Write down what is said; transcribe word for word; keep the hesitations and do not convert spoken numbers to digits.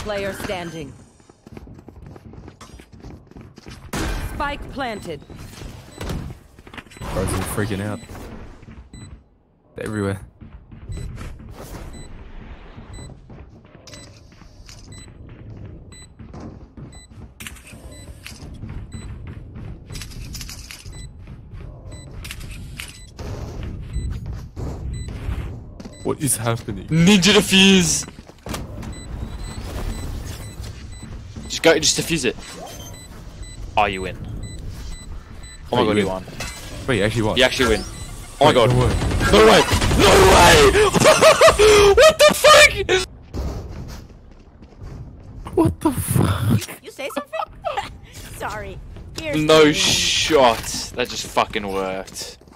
player standing. Spike planted. Bro's freaking out. They're everywhere. What is happening? Ninja defuse! Just go, just defuse it. Oh, you win. Oh my Wait, god, you you win? won. Wait, you actually what? You actually win. Oh my Wait, god. no way. No way! No way! What the fuck? What the fuck? You say something? Sorry. Here's No the- shot. That just fucking worked.